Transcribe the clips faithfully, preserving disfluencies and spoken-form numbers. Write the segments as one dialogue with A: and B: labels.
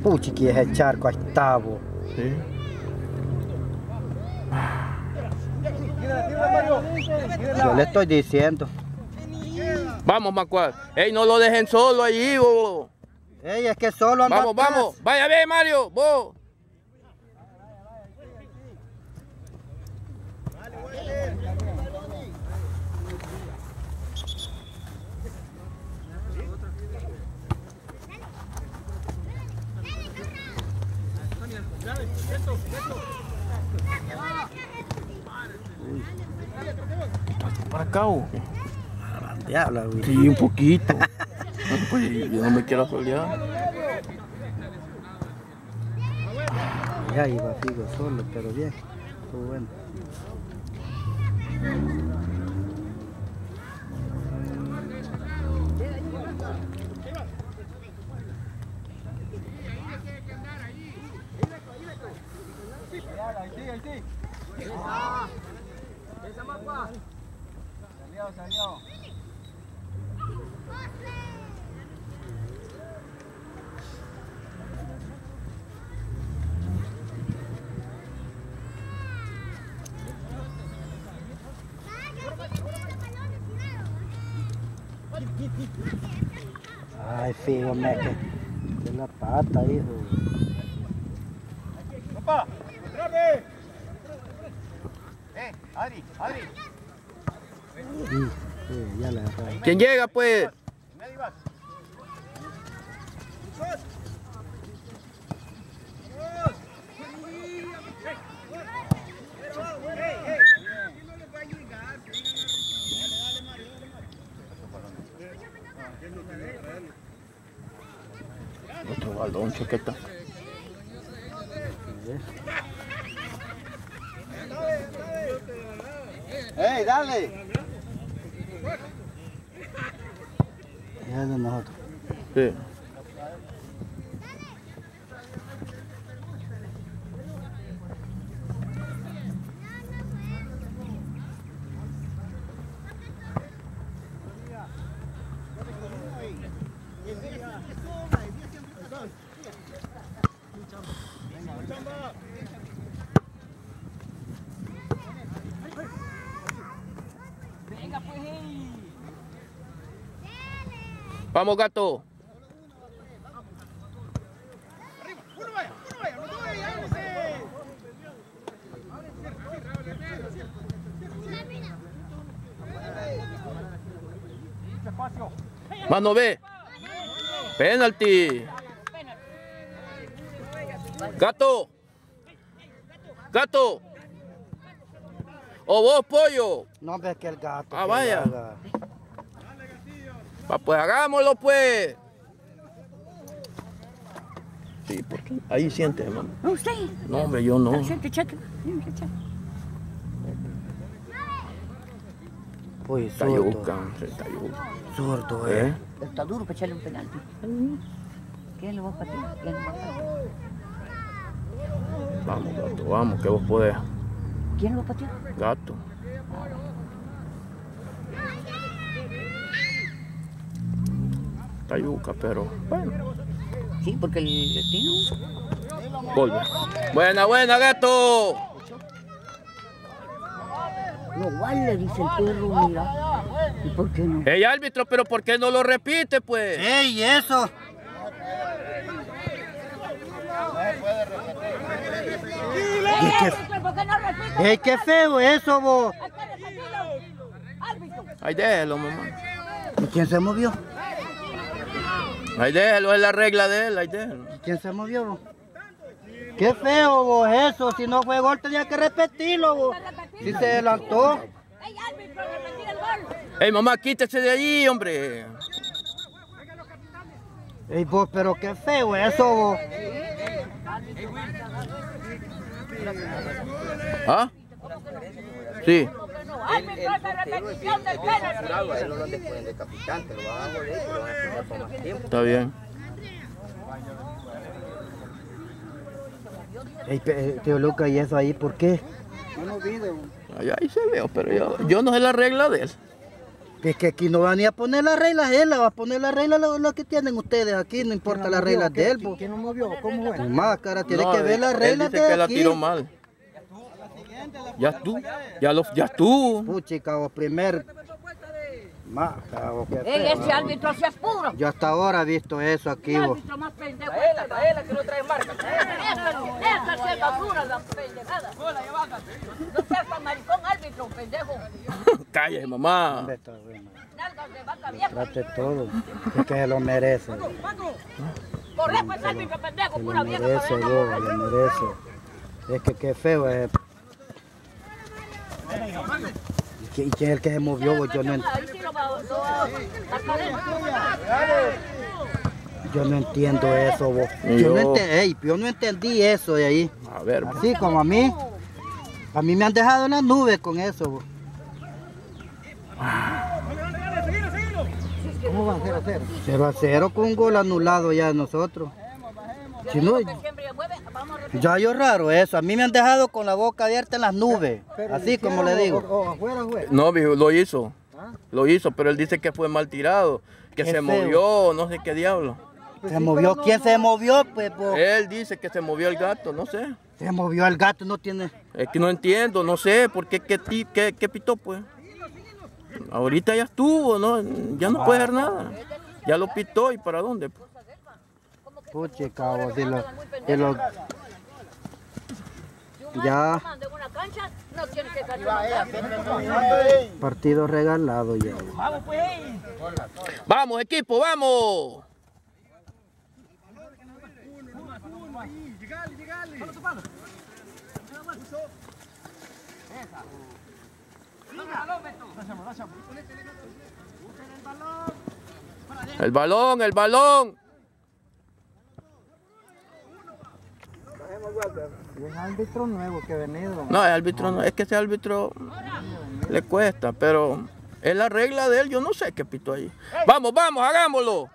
A: Puchiqui, ese charco ahí está, bo.
B: Sí.
A: Yo le estoy diciendo.
B: Vamos, Macuar. Ey, no lo dejen solo allí, bo.
A: Ey, es que solo anda
B: Vamos,
A: atrás.
B: vamos. Vaya, ve, Mario, vos. ¿Para acá o qué?
A: Diablo, güey.
B: Sí, un poquito. No, pues yo no me quiero solear.
A: Ya iba Figo solo, pero bien. Estuvo bueno.
C: Salió, salió.
A: Ay, Figo, me que de la pata, hijo.
C: ¡Papá! ¡Otra vez! ¡Eh, Adri, Adri!
A: Sí, sí, ya le agarré.
B: ¿Quién llega, pues?
C: ¿En medio vas?
B: Otro balón, chaqueta.
C: ¡Ey, dale!
A: Ya es de nosotros.
B: Sí. Vamos, gato. Mano, ve. Penalti. Gato. Gato. O vos, pollo.
A: No ves que el gato.
B: Ah,
A: que
B: vaya.
A: haga.
B: Va, pues hagámoslo, pues. Sí, porque ahí siente, hermano.
D: ¿No usted?
B: No, hombre, yo no.
D: Siente, chato.
A: Uy,
B: Está
A: sordo.
B: yuca, está yuca.
A: Sordo, eh.
B: ¿Eh?
D: Está duro para echarle un penalti. ¿Quién lo va a patear? ¿Quién lo va a patear?
B: Vamos, gato, vamos, que vos podés.
D: ¿Quién lo va a patear?
B: Gato. Está yuca, pero bueno.
D: Sí, porque el destino.
B: Vuelve. Buena, buena, gato.
D: No vale, dice el perro, mira. ¿Y por qué no?
B: Ey, árbitro, pero ¿por qué no lo repite, pues?
A: ¡Ey, eso!
D: ¡Ey, árbitro, por qué no repite?
A: ¡Ey, qué feo eso, vos!
D: ¡Árbitro!
B: Ahí déjelo, mamá.
A: ¿Y quién se movió?
B: Ahí déjelo, es la regla de él, ahí déjelo.
A: ¿Y quién se movió, vos? ¡Qué feo, vos, eso! Si no fue gol, tenía que repetirlo, vos. Si se adelantó.
D: ¡Ey, árbitro, repetir el gol!
B: Ey, mamá, quítese de allí, hombre.
A: ¡Ey, vos, pero qué feo eso, vos!
B: ¿Ah? Sí.
D: ¡Árbitro, esa repetición del penalti!
E: Él no lo después de capitán, te lo van a joder, te lo van a expulsar por más tiempo.
B: Está bien.
A: Ey, pe- tío Lucas, ¿y eso ahí por qué?
C: No nos olvides.
B: Ahí, ahí se veo, pero yo, yo no sé la regla de él.
A: Es que aquí no van ni a poner las reglas él, va a poner las reglas lo, lo que tienen ustedes aquí, no importa las reglas de él.
F: ¿Quién no movió? ¿Cómo fue?
A: Más, cara, tiene
B: No,
A: que ver las
B: él
A: reglas
B: dice
A: de
B: que la
A: aquí.
B: tiró mal. Ya estuvo, ya, lo, ya estuvo.
A: Puchi, cabo, primer... Más, cabo, qué
D: Ey,
A: feo,
D: ese árbitro sí es puro.
A: yo hasta ahora he visto eso aquí,
D: El
A: vos.
D: árbitro más pendejo. Esa, esa que no trae marca. Esa sí es basura, la pendejada. No seas tan maricón, árbitro, pendejo.
B: Cállese, mamá.
A: Está bueno.
D: Nalgas de vaca vieja.
A: Trate todo, es que se lo merece.
D: Corre, pues, árbitro, pendejo,
A: Se
D: pura
A: lo
D: vieja.
A: merece, vos, se lo merece. Es que qué feo es. ¿Y qui- y quién es el que se movió? Vos? Yo no, en-
D: Ahí sí lo va a cadena.
A: yo no entiendo eso, vos.
B: Ni
A: Yo no,
B: yo.
A: ente- ey, yo no entendí eso de ahí.
B: A ver,
A: Así como a mí. A mí me han dejado en las nubes con eso, vos.
F: ¿Cómo van? cero a cero.
A: cero a cero con un gol anulado ya de nosotros. Si no,
D: Siempre mueve, vamos a repetir.
A: ya yo raro eso. A mí me han dejado con la boca abierta en las nubes.
F: Pero
A: Así
F: ¿lo
A: como le
F: hicieron
A: digo.
F: O, o afuera fue.
B: no, viejo, lo hizo.
F: ¿Ah?
B: Lo hizo, pero él dice que fue mal tirado. Que
A: Qué
B: se
A: feo.
B: movió, no sé qué diablo.
F: Pues
A: Se
F: sí,
A: movió.
F: pero no-
A: ¿Quién
F: no-
A: se movió? Pues, vos?
B: Él dice que se movió el gato, no sé.
A: Se movió el gato, no tiene...
B: Es que no entiendo, no sé por qué, qué, ti- qué, qué pitó, pues. Ahorita ya estuvo, ¿no? Ya no puede hacer nada. Ya lo pitó, ¿y para dónde? Pues?
A: Puchi, cabo, de los... De los ya,
D: De una cancha, no tiene que ganar.
A: partido regalado ya.
B: Vamos, equipo, vamos. El balón, el balón.
F: Y un árbitro nuevo que ha venido.
B: No, el árbitro no, es que ese árbitro le cuesta, pero es la regla de él, yo no sé qué pitó ahí. Vamos, vamos, hagámoslo.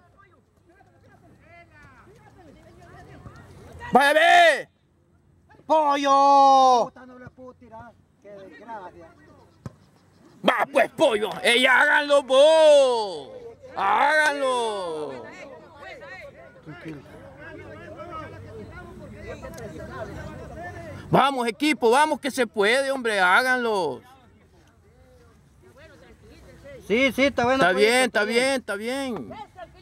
B: ¡Vaya, ve!
A: ¡Pollo!
F: No le puedo tirar. Qué desgracia.
B: Va pues, pollo, ella háganlo vos. Háganlo. Vamos, equipo, vamos que se puede, hombre, háganlo.
A: Sí, sí, está bueno.
B: Está
A: pollito,
B: bien, está bien, está bien.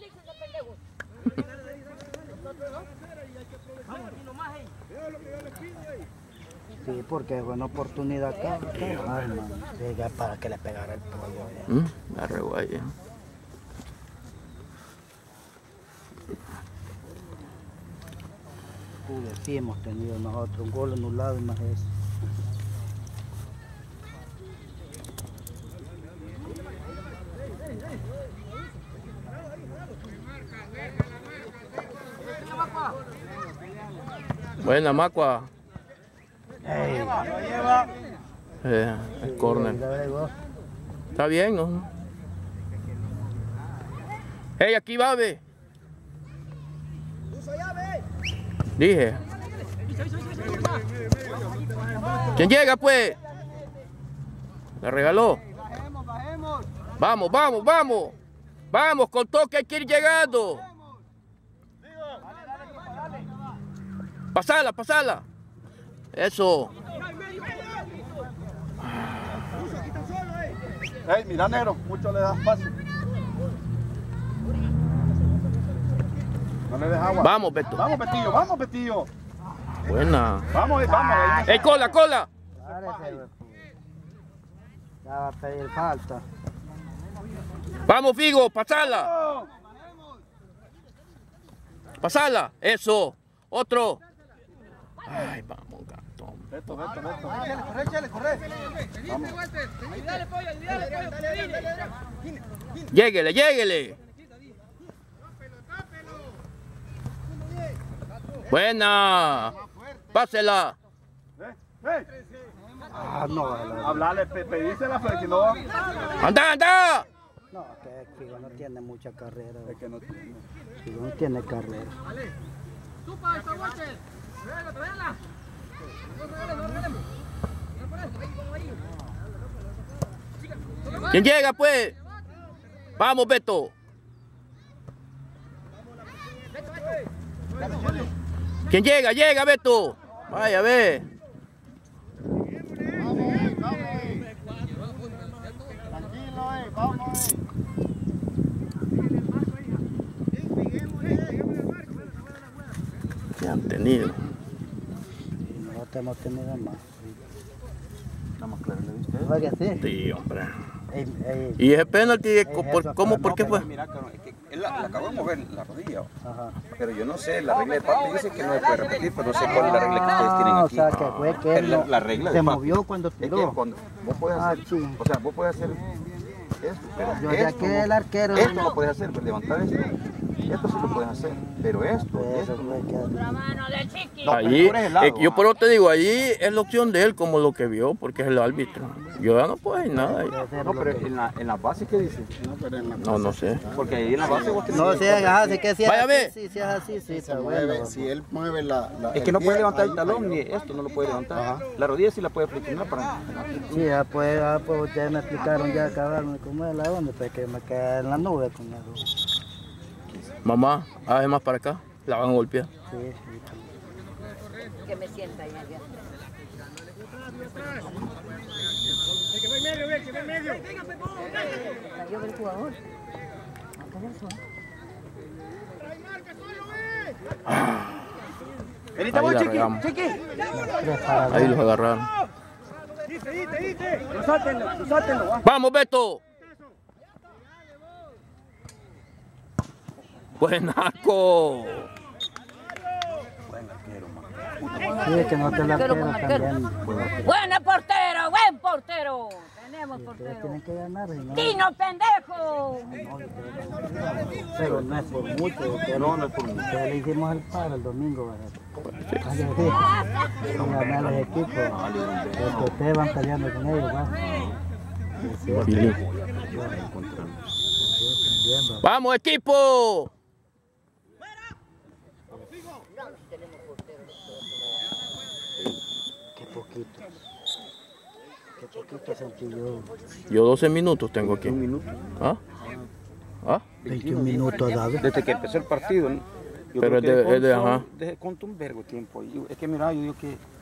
A: Sí, porque es buena oportunidad acá. Ay, hermano, diga, para que le pegara el pollo. eh.
B: Mm, la reguaya.
A: Pude, sí hemos tenido nosotros un gol anulado y más eso.
B: Buena, Macua.
A: Ey,
B: Eh, el corner.
A: ya llegó.
B: Está bien, ¿no? Hey, aquí va, ve. Dije. ¿Quién llega, pues? La regaló. Vamos, vamos, vamos. Vamos, con toque hay que ir llegando. Pasala, pasala. Eso.
C: Ey, mira, negro, mucho le das paso. No le des agua.
B: Vamos, Beto.
C: Vamos, Betillo, vamos, Betillo.
B: Buena.
C: Vamos, eh, vamos. ahí no-
B: ¡Ey, cola, cola!
A: Párese, güey. Ya va a pedir falta.
B: Vamos, Figo, pasala. Pasala. Eso. Otro. Ay, vamos, gato.
C: Beto, Beto, Beto.
F: Corre, échale, corre.
B: Lléguele, lléguele. Buena. Pásela.
C: Eh, eh.
A: Ah, no, la-
C: Hablarle, pe- pedírsela, pero que no.
B: Anda, anda.
A: no, que Figo no tiene mucha carrera.
C: Es que no tiene.
A: Figo no tiene carrera.
B: ¿Quién llega, pues? Vamos, Beto. ¿Quién llega? Llega, Beto. Vaya, ve.
A: Tranquilo, eh, vamos.
B: ¿Qué han tenido?
A: No te hemos tenido más.
C: Estamos claros, ¿le viste?
A: Oiga, sí.
B: Sí, hombre.
A: Ey, ey,
B: ¿Y ese penalti?
A: Ey,
B: ¿Por,
A: eso,
B: ¿Cómo?
A: pero
B: ¿Por
A: no,
B: qué
A: pero
B: fue?
C: Mira, cabrón, es que él la, la acabó de mover la rodilla.
A: Ajá.
C: Pero yo no sé, la regla de parte dice que no se puede repetir, pero no sé cuál es la regla que ustedes tienen
A: Ah, o
C: aquí.
A: sea, que fue que
C: Pero
A: él
C: la,
A: no-
C: la regla
A: se
C: de parte
A: movió cuando
C: es que
A: tiró.
C: cuando vos puedes
A: Ah,
C: hacer,
A: sí.
C: o sea, vos puedes hacer esto, pero
A: Yo ya
C: esto,
A: que
C: no-
A: el arquero-
C: esto no puedes hacer, pues levantar esto. Esto sí lo puedes hacer, pero esto,
A: Eso
C: esto
A: fue que...
D: La mano de chiqui.
C: No, pero
B: Allí,
C: tú eres el lado,
B: eh, yo
C: ah.
B: por eso te digo, allí es la opción de él como lo que vio, porque es el árbitro. Yo ya no puedo decir nada ahí.
C: No, pero en la, en la base, ¿qué dice?
B: No, no sé.
C: Porque ahí en la base vos tenés
A: No,
C: que-
A: si es así, que si es
B: Vaya,
A: así,
B: ve.
A: sí, si es así, sí, está
F: Mueve,
A: bueno.
F: si él mueve la, la
C: Es que
F: el
C: no
F: pie,
C: puede levantar
F: ahí
C: el talón,
F: falló.
C: ni esto no lo puede levantar. La rodilla sí la puede flexionar para...
A: Sí, ya pues, ya pues ustedes me explicaron ya acabaron cómo es la onda, pues que me quedé en la nube con eso.
B: Mamá, haz más para acá. La van a golpear.
A: Sí, sí.
D: Que me sienta ahí. allá. Cayó el jugador.
C: Venite
B: Ahí
C: vos,
B: la
C: chiqui,
B: regamos.
C: chiqui.
B: Ahí los agarraron.
C: Sáltenlo, sáltenlo, va.
B: ¡Vamos, Beto! ¡Buenaco!
A: Sí, es que no te la
D: Arquero
A: quiero
D: con arquero.
A: también.
D: Buen portero, buen portero. Tenemos
A: Ustedes
D: portero.
A: tienen que ganar, si no,
D: ¡Tino, pendejo!
A: pero no es por mucho. No, no es por mucho. Ustedes le hicimos el paro el domingo, ¿verdad? Vaya, sí. Y ganar los equipos. Porque ustedes van peleando con ellos, ¿va? Sí, sí,
B: Billy.
A: sí, también, va.
B: ¡Vamos, equipo!
A: Qué poquito. Qué poquito sentí yo.
B: Yo doce minutos tengo aquí.
C: Un minuto.
B: ¿Ah? ¿Ah?
A: veintiún minutos, David.
C: Desde que empezó el partido, ¿no? Yo
B: Pero
C: creo
B: es de-
C: que
B: es de-
C: contó-
B: ajá.
C: de- contó un vergo de tiempo. Yo- es que mira, yo digo que